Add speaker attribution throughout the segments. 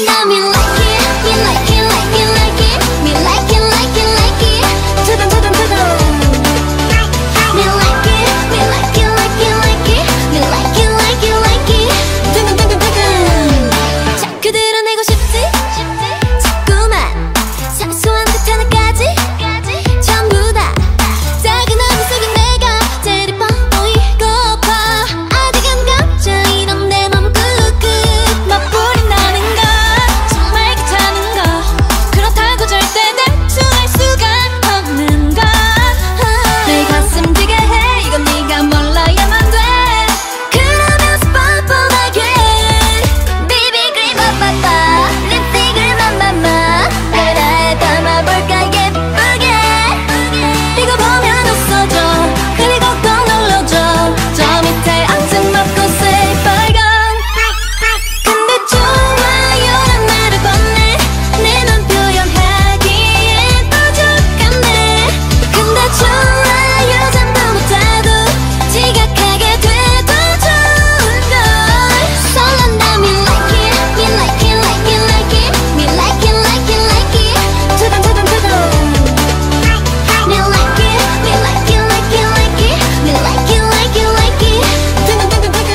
Speaker 1: 설렌다 me like it, me like it, like it, like it, me like it, like it, like it. 두둥 두둥 두둥. Me like it, me like it, like it, like it, me like it, like it, like it. 두둥 두둥 두둥. 자꾸 드러내고 싶지, 자꾸만 사소한 듯 하나까지 전부 다 작은 어둠 속에 내가 제일 예뻐 보이고파. 아직 안 감춰 이런 내 맘 꾹꾹 맛부린다는 것 정말 귀찮은 거 그렇다고 절대 대수할 수가 없는 것. 내 가슴 뛰게 해 이건 네가 몰라야만 돼. 그러면서 뻔뻔하게 비비 그림 빠빠빠 립스틱을 맘맘마 에라에 담아볼까 예쁘게. 이거 보면 웃어줘 그리고 꼭 눌러줘 저 밑에 앙증 맞고 say 빨간. 근데 좋아요란 말을 건네 내 맘 표현하기엔 부족하네. 근데 좋아요 잠도 못하고 지각하게 돼도 좋은걸. 설렌다 me like it, me like it, like it, like it, me like it, like it, like it. 두둥 두둥 두둥. Me like it, me like it, like it, like it, me like it, like it, like it. 두둥 두둥 두둥.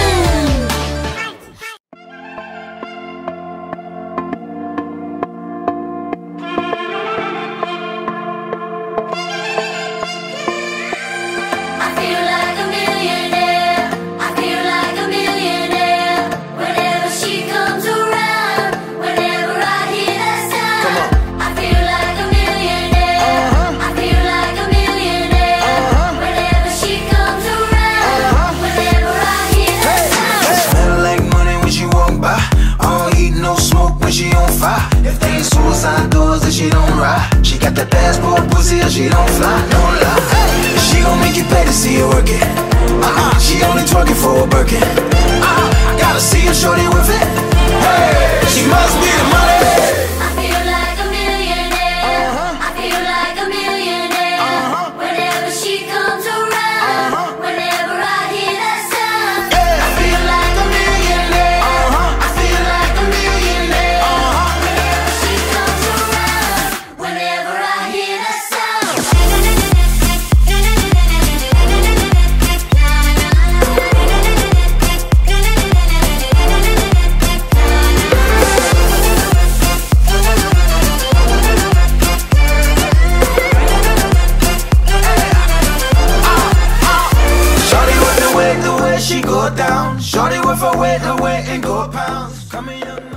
Speaker 1: I feel like a millionaire. I feel like a millionaire. Whenever she comes around, whenever I hear that sound. I feel like a millionaire. I feel like a millionaire. Whenever she comes around, whenever I hear that sound.
Speaker 2: Smell like money when she walk by. I don't eat no smoke when she on fire. If they ain't suicide doors, then she don't ride. She got that passport pussy or she don't fly, no lie. She gon' make you pay to see her work it. She only twerking for a Birkin. Gotta see her shorty with it. Hey, she must be the money.
Speaker 1: I feel like a millionaire. I feel like a millionaire. Whenever she comes around, whenever I hear that sound. I feel like a millionaire. I feel like a millionaire. Whenever she comes around, whenever I hear that sound.
Speaker 2: Shorty with the way she go down. Shorty with her weight and go pounds. Come here, young man.